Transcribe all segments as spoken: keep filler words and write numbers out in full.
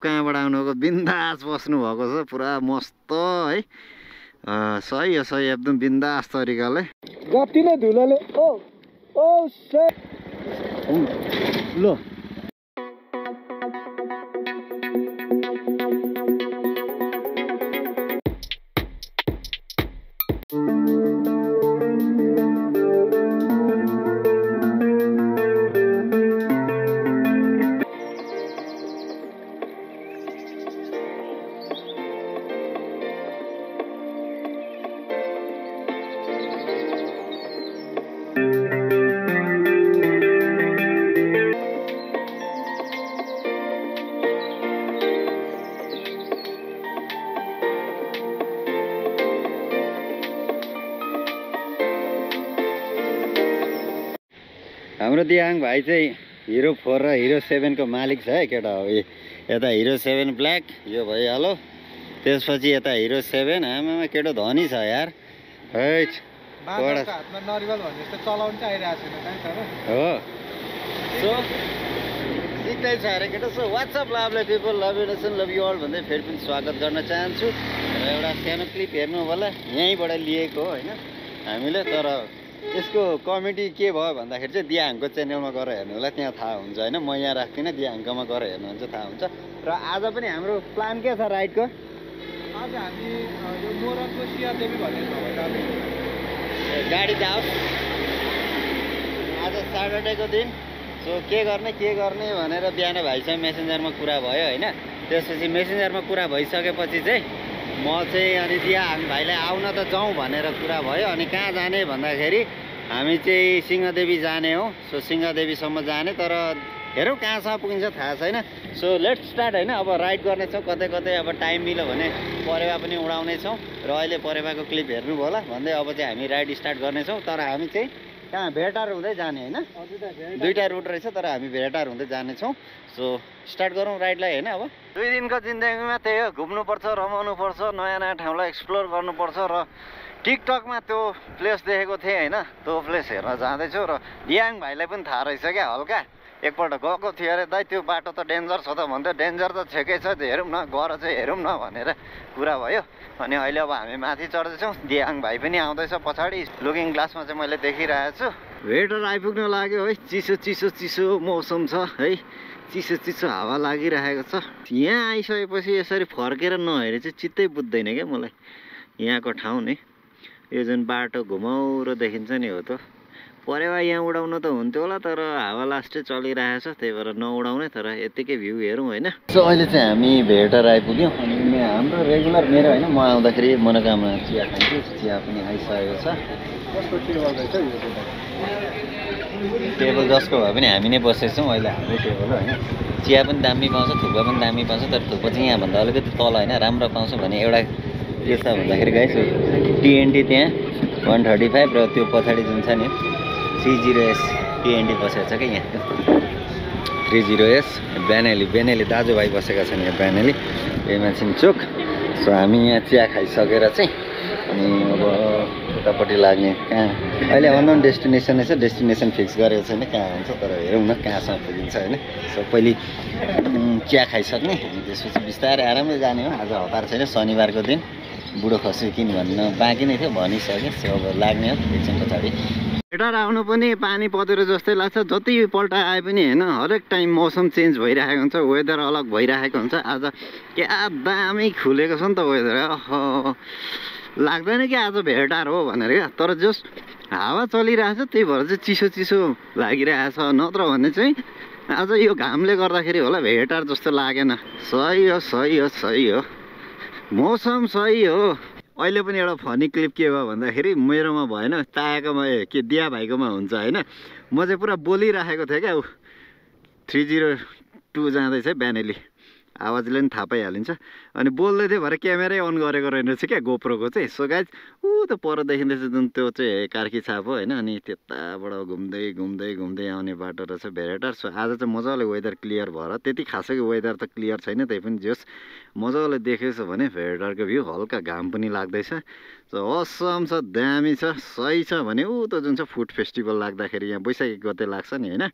कहाँबाट आउनुभएको बिन्दास बस्नु भएको छ पुरा मस्त है सही हो सही एकदम बिन्दास तरिकाले जति नै धुलोले ओ ओ ल हाम्रो दियाङ भाइ चाहिँ हिरो फोर र हिरो सेभेन को मालिक छ है केटा हो यता हिरो सेभेन ब्ल्याक यो भइहाल्यो त्यसपछि यता हिरो सेभेन आमामा केटो धनी छ यार है हातमा नरिवल भन्ने जस्तो चलाउन चाहिँ आइरहेको छैन हो सो सिक्दै छ अरे केटो so what's up lovely people love you nation love you all भन्दै फेरि पनि स्वागत गर्न चाहन्छु र एउटा सानो क्लिप हेर्नु होला यहीँबाट लिएको हो होइन हामीले तर यसको कमेडी के भयो भन्दाखेरि चाहिँ दियाङको च्यानलमा गएर हेर्नु होला त्यहाँ थाहा हुन्छ होइन म यहाँ राख्दिनँ दियाङकोमा गएर हेर्नुहुन्छ थाहा हुन्छ र आज पनि हाम्रो प्लान के छ राइडको आज हामी यो मोरङको सियादेवी भन्ने ठाउँमा गाडी जाओस् आज सैटरडेको दिन सो के गर्ने के गर्ने भनेर बिहान भाइसँग मेसेन्जरमा कुरा भयो होइन त्यसपछि मेसेन्जरमा कुरा भइसकेपछि चाहिँ म चाहिँ अनि दियाङ भाइलाई आउन त जाउँ भनेर कुरा भयो अनि कहाँ जाने भन्दाखेरि हामी चाहिँ सिंहदेवी जाने हो सो सिंहदेवीसम्म जाने तर हेरौँ कहाँसम्म पुगिन्छ थाहा छैन सो लेट्स स्टार्ट होइन अब राइड गर्नेछौँ कतै कतै अब टाइम मिल्यो भने परेवा पनि उडाउनेछौँ र अहिले परेवाको क्लिप हेर्नु होला भन्दै अब चाहिँ हामी राइड स्टार्ट गर्नेछौँ तर हामी चाहिँ कहाँ भेटार हुँदै जाने होइन दुईवटा रुट रहेछ तर हामी भेटार हुँदै जानेछौँ सो स्टार्ट गरौँ राइडलाई होइन अब दुई दिनको जिन्दगीमा त्यही हो घुम्नुपर्छ रमाउनुपर्छ नयाँ नयाँ ठाउँलाई एक्सप्लोर गर्नुपर्छ र टिकटकमा त्यो प्लेस देखेको थिएँ होइन त्यो प्लेस हेर्न जाँदैछु र दियाङ भाइलाई पनि थाहा रहेछ क्या हल्का एकपल्ट गएको थियो अरे दाइ त्यो बाटो त डेन्जर छ त भन्थ्यो डेन्जर त छेकै छ हेरौँ न गएर चाहिँ हेरौँ न भनेर कुरा भयो अनि अहिले अब हामी माथि चढ्दैछौँ दियाङ भाइ पनि आउँदैछ पछाडि लुकिङ ग्लासमा चाहिँ मैले देखिरहेको छु भेटर आइपुग्न लाग्यो है चिसो चिसो चिसो मौसम छ है चिसो चिसो हावा लागिरहेको छ यहाँ आइसकेपछि यसरी फर्केर नहेरे चाहिँ चित्तै बुझ्दैन क्या मलाई यहाँको ठाउँ नि यो जुन बाटो घुमाउरो देखिन्छ नि हो त परेवा यहाँ उडाउन त हुन्थ्यो होला तर हावा लास्टै चलिरहेछ त्यही भएर नउडाउने तर यतिकै भ्यू हेरौँ होइन सो अहिले चाहिँ हामी भेटर आइपुग्यौँ अनि हाम्रो रेगुलर मेरो होइन म आउँदाखेरि मनोकामना चिया खान्छु चिया पनि आइसकेको छ कस्तो टेबल रहेछ यो टेबल जसको भए पनि हामी नै बसेछौँ अहिले हाम्रै टेबल हो होइन चिया पनि दामी पाउँछ थुक्पा पनि दामी पाउँछ तर थुक्पा चाहिँ यहाँभन्दा अलिकति तल होइन राम्रो पाउँछ भने एउटा के छ भन्दाखेरि गाइस टिएनटी त्यहाँ वान थर्टी फाइभ र त्यो पछाडि जुन छ नि थ्री जिरो एस टिएनटी बसेको छ कि यहाँ three zero S Benelli Benelli दाजुभाइ बसेका छन् यहाँ बेनेली बेमाछिन चोक सो हामी यहाँ चिया खाइसकेर चाहिँ अनि अब उतापट्टि लाग्ने कहाँ अहिले अननोन डेस्टिनेसन रहेछ डेस्टिनेसन फिक्स गरेको छैन कहाँ हुन्छ तर हेरौँ न कहाँसम्म पुगिन्छ होइन सो पहिले चिया खाइसक्ने अनि त्यसपछि बिस्तारै आरामले जाने हो आज हतार छैन शनिबारको दिन बुढो खसी किन भन्न बाँकी नै थियो भनिसकेँ सो अब लाग्ने हो एकछिन पछाडि भेटार आउनु पनि पानी परेर जस्तै लाग्छ जतिपल्ट आए पनि होइन हरेक टाइम मौसम चेन्ज भइरहेको हुन्छ वेदर अलग भइरहेको हुन्छ आज क्या दामी खुलेको छ नि त वेदर अह लाग्दैन कि आज भेटार हो भनेर क्या तर जस हावा चलिरहेछ त्यही भएर चाहिँ चिसो चिसो लागिरहेछ नत्र भने चाहिँ आज यो घामले गर्दाखेरि होला भेटार जस्तो लागेन सही हो सही हो सही हो मौसम सही हो अहिले पनि एउटा फनी क्लिप के भयो भन्दाखेरि मेरोमा भएन तायाकोमा के दिया भाइकोमा हुन्छ होइन म चाहिँ पुरा बोलिराखेको थिएँ क्या ऊ थ्री जिरो टू जाँदैछ बेनेली आवाजले पनि थाहा पाइहालिन्छ अनि बोल्दै थियो भएर क्यामेरै अन गरेको रहेछ क्या गोप्रोको चाहिँ सो गाइज ऊ त पर देखिँदैछ जुन त्यो चाहिँ कार्की छाप हो होइन अनि त्यताबाट घुम्दै घुम्दै घुम्दै आउने बाटो रहेछ भेरेटार सो आज चाहिँ मजाले वेदर क्लियर भएर त्यति खासै वेदर त क्लियर छैन त्यही पनि जोस् मजाले देखेछ भने भेरेटारको भ्यू हल्का घाम पनि लाग्दैछ सो असम छ दामी छ सही छ भने ऊ त जुन छ फुड फेस्टिभल लाग्दाखेरि यहाँ बैशाखी गते लाग्छ नि होइन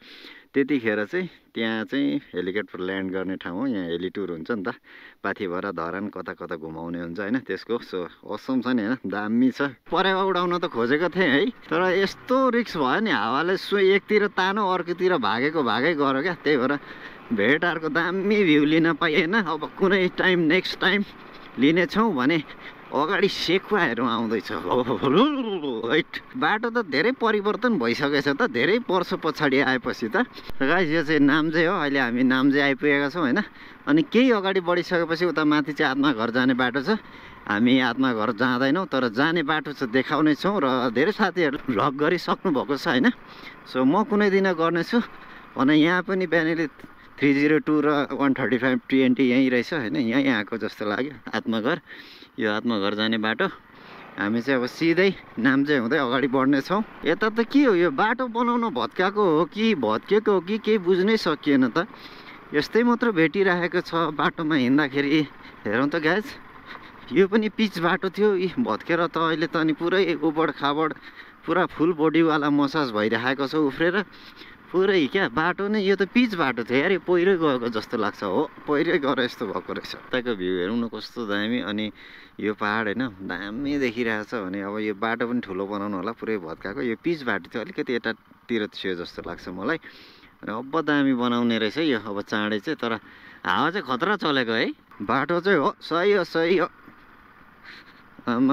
त्यतिखेर चाहिँ त्यहाँ चाहिँ हेलिकप्टर ल्यान्ड गर्ने ठाउँ हो। यहाँ हेली टुर हुन्छ नि त, पाथिभरा धरान कता कता घुमाउने हुन्छ होइन त्यसको। सो असम छ नि होइन, दामी छ। परेवा उडाउन त खोजेको थिएँ है, तर यस्तो रिक्स भयो नि, हावाले सो एकतिर तानो अर्कोतिर भागेको भागै गऱ्यो क्या। त्यही भएर भेटारको दामी भ्यू लिन पाइएन। अब कुनै टाइम नेक्स्ट टाइम लिनेछौँ भने अगाडि सेकुवाहरू आउँदैछ। हैट, बाटो त धेरै परिवर्तन भइसकेछ त, धेरै वर्ष पछाडि आएपछि त। गाइस यो चाहिँ नाम्जे हो, अहिले हामी नाम्जे आइपुगेका छौँ होइन। अनि केही अगाडि बढिसकेपछि उता माथि चाहिँ आत्माघर जाने बाटो छ। हामी आत्माघर जाँदैनौँ, तर जाने बाटो चाहिँ देखाउने छौँ। र धेरै साथीहरू भ्लग गरिसक्नु भएको छ होइन। सो म कुनै दिन गर्नेछु भने यहाँ पनि बिहानले थ्री जिरो टू र वान थर्टी फाइभ टिएनटी यहीँ रहेछ होइन, यहीँ आएको जस्तो लाग्यो आत्माघर। यो आत्माघर जाने बाटो। हामी चाहिँ अब सिधै नाम्जे हुँदै अगाडि बढ्नेछौँ। यता त के हो, यो बाटो बनाउन भत्काएको हो कि भत्किएको हो कि केही बुझ्नै सकिएन त। यस्तै मात्र भेटिरहेको छ बाटोमा हिँड्दाखेरि। हेरौँ त गाइस, यो पनि पिच बाटो थियो, यी भत्केर त अहिले त अनि पुरै उबड खाबड पुरा फुल बडीवाला मसाज भइरहेको छ उफ्रेर पुरै क्या। बाटो नै यो त पिच बाटो थियो यार, यो पहिरै गएको जस्तो लाग्छ। हो पहिरै गएर यस्तो भएको रहेछ। यताको भ्यू हेरौँ न कस्तो दामी। अनि यो पहाड होइन दामी देखिरहेछ भने अब यो बाटो पनि ठुलो बनाउनु होला, पुरै भत्काएको। यो पिच बाटो थियो, अलिकति यतातिर थियो जस्तो लाग्छ मलाई। अनि अब दामी बनाउने रहेछ यो अब चाँडै चाहिँ। तर हावा चाहिँ खतरा चलेको है। बाटो चाहिँ हो सही हो सही हो। आमा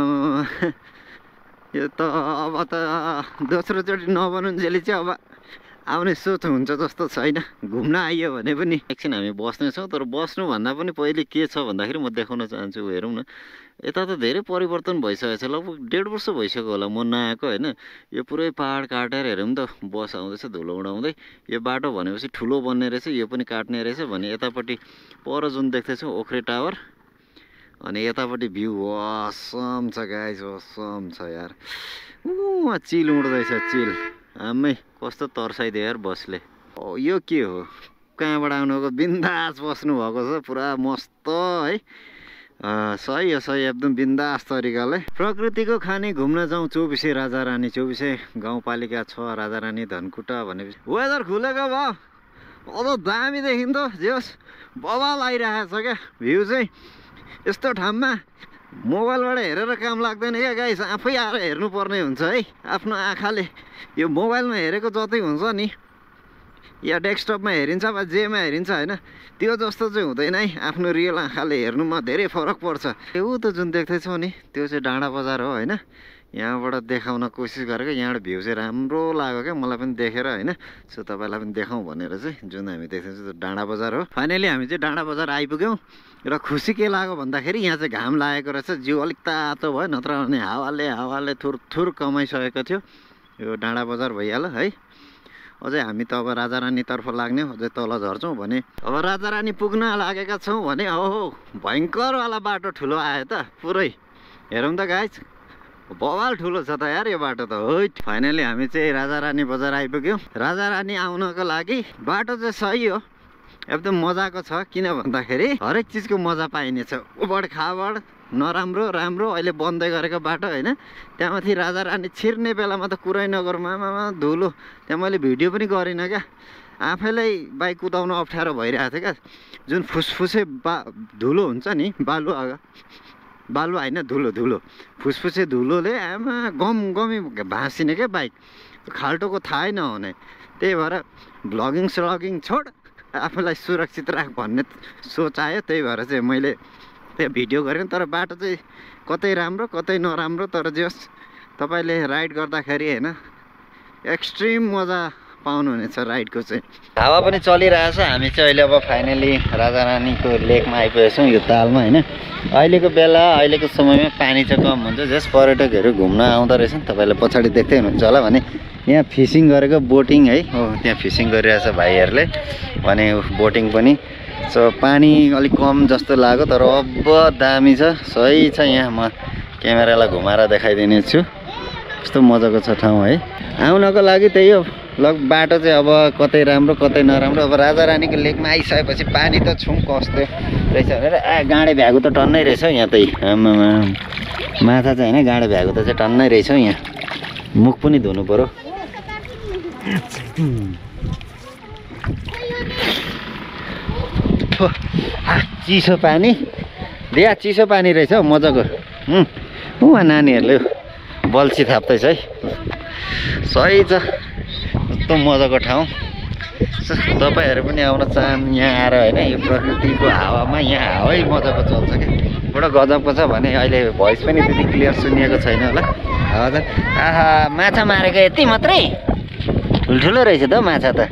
यो त अब त दोस्रोचोटि नबनाउन्जेली चाहिँ अब आउने सोच हुन्छ जस्तो छैन। घुम्न आइयो भने पनि एकछिन हामी बस्नेछौँ, तर बस्नुभन्दा पनि पहिले के छ भन्दाखेरि म देखाउन चाहन्छु। हेरौँ न, यता त धेरै परिवर्तन भइसकेको छ। लगभग डेढ वर्ष भइसक्यो होला म नआएको होइन। यो पुरै पहाड काटेर हेरौँ त बस आउँदैछ धुलो उडाउँदै। यो बाटो भनेपछि ठुलो बन्ने रहेछ, यो पनि काट्ने रहेछ भने यतापट्टि पर जुन देख्दैछौँ ओख्रे टावर। अनि यतापट्टि भ्यू असम छ गाइस, असम छ यार। ऊ चिल उड्दैछ चिल। आमै कस्तो तर्साइदियो यार बसले। ओ यो के हो, कहाँबाट आउनुको बिन्दास बस्नु भएको छ पुरा मस्त है। सही हो सही, एकदम बिन्दास तरिकाले। प्रकृतिको खानी घुम्न जाउँ चौबिसे राजा रानी। चौबिसे गाउँपालिका छ राजा रानी धनकुटा भनेपछि वेदर खुलेको भयो। अब दामी देखिन्थ्यो जेस बवाल आइरहेको छ क्या भ्यू चाहिँ। यस्तो ठाउँमा मोबाइलबाट हेरेर काम लाग्दैन क्या गाइस, आफै आएर हेर्नुपर्ने हुन्छ है आफ्नो आँखाले। यो मोबाइलमा हेरेको जति हुन्छ नि या डेस्कटपमा हेरिन्छ वा जेमा हेरिन्छ होइन, त्यो जस्तो चाहिँ हुँदैन है। आफ्नो रियल आँखाले हेर्नुमा धेरै फरक पर्छ। त्यो त जुन देख्दैछौ नि त्यो चाहिँ डाँडा बजार हो होइन। यहाँबाट देखाउन कोसिस गरेको, यहाँबाट भ्यू चाहिँ राम्रो लाग्यो क्या मलाई पनि देखेर होइन। सो तपाईँलाई पनि देखाउँ भनेर चाहिँ जुन हामी देख्दैछौँ त्यो डाँडा बजार हो। फाइनली हामी चाहिँ डाँडा बजार आइपुग्यौँ र खुसी के लाग्यो भन्दाखेरि यहाँ चाहिँ घाम लागेको रहेछ, जिउ अलिक तातो भयो, नत्र भने हावाले हावाले थुर थुर कमाइसकेको थियो। यो डाँडा बजार भइहाल्यो है। अझै हामी त अब राजा रानीतर्फ लाग्ने हो, अझै तल झर्छौँ भने अब राजा रानी पुग्न लागेका छौँ भने हो भयङ्करवाला बाटो ठुलो आयो त पुरै। हेरौँ त गाइस, बवाल ठुलो छ त यार यो बाटो त। हो फाइनली हामी चाहिँ राजा रानी बजार आइपुग्यौँ। राजा रानी आउनको लागि बाटो चाहिँ सही हो, एकदम मजाको छ। किन भन्दाखेरि हरेक चिजको मजा पाइनेछ। उबड खाबड नराम्रो राम्रो अहिले बन्दै गरेको बाटो होइन। त्यहाँ माथि राजा रानी छिर्ने बेलामा त कुरै नगरौँ, आमामा धुलो। त्यहाँ मैले भिडियो पनि गरिनँ क्या, आफैलाई बाइक कुदाउन अप्ठ्यारो भइरहेको थियो क्या। जुन फुसफुसे बा धुलो हुन्छ नि, बालु बालु होइन धुलो धुलो फुसफुसे धुलोले आमा गम गमी भाँसिने क्या बाइक, खाल्टोको थाहै नहुने। त्यही भएर भ्लगिङ स्लगिङ छोड, आफूलाई सुरक्षित राख भन्ने सोच आयो। त्यही भएर चाहिँ मैले त्यहाँ भिडियो गरेँ। तर बाटो चाहिँ कतै राम्रो कतै नराम्रो, तर जस तपाईँले राइड गर्दाखेरि होइन एक्सट्रिम मजा पाउनुहुनेछ राइडको चाहिँ। हावा पनि चलिरहेछ। हामी चाहिँ अहिले अब फाइनली राजा रानीको लेकमा आइपुगेको छौँ, यो तालमा होइन। अहिलेको बेला अहिलेको समयमा पानी चाहिँ कम हुन्छ, जस पर्यटकहरू घुम्न आउँदो रहेछ नि। तपाईँले पछाडि देख्दै हुनुहुन्छ होला भने यहाँ फिसिङ गरेको बोटिङ है, हो त्यहाँ फिसिङ गरिरहेछ भाइहरूले भने बोटिङ पनि। सो पानी अलिक कम जस्तो लाग्यो, तर अब दामी छ, सही छ। यहाँ म क्यामेरालाई घुमाएर देखाइदिने छु, कस्तो मजाको छ ठाउँ है आउनको लागि। त्यही हो लग बाटो चाहिँ अब कतै राम्रो कतै नराम्रो। अब राजा रानीको लेकमा आइसकेपछि पानी त छौँ कस्तो रहेछ भनेर आ गाँडे भ्यागु त टन्नै रहेछ हौ यहाँ। त्यही आमामा माछा चाहिँ होइन, गाँडे भ्यागु त चाहिँ टन्नै रहेछ हौ यहाँ। मुख पनि धुनु पऱ्यो। ओहो आ, चिसो पानी दिया चिसो पानी रहेछ हौ मजाको उहाँ नानीहरूले बल्छी थाप्दैछ है सही छ कस्तो मजाको ठाउँ तपाईँहरू पनि आउन चाहन् यहाँ आएर होइन यो प्रकृतिको हावामा यहाँ हावै मजाको चल्छ क्या बडो गजबको छ भने अहिले भोइस पनि त्यति क्लियर सुनिएको छैन होला हजुर आहा माछा मारेको यति मात्रै ठुल्ठुलो रहेछ त माछा त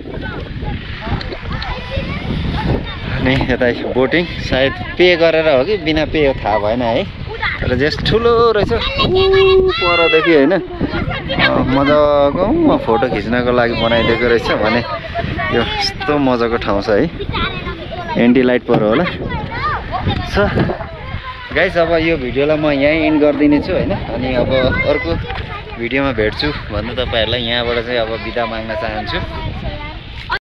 अनि यता बोटिङ सायद पे गरेर हो कि बिना पे थाहा भएन है तर जस ठुलो रहेछ परदेखि होइन मजाको फोटो खिच्नको लागि बनाइदिएको रहेछ भने यो यस्तो मजाको ठाउँ छ है एन्टी लाइट पर होला सो गाइस अब यो भिडियोलाई म यहीँ एन्ड गरिदिनेछु होइन अनि अब अर्को भिडियोमा भेट्छु भन्नु तपाईँहरूलाई यहाँबाट चाहिँ अब बिदा माग्न चाहन्छु।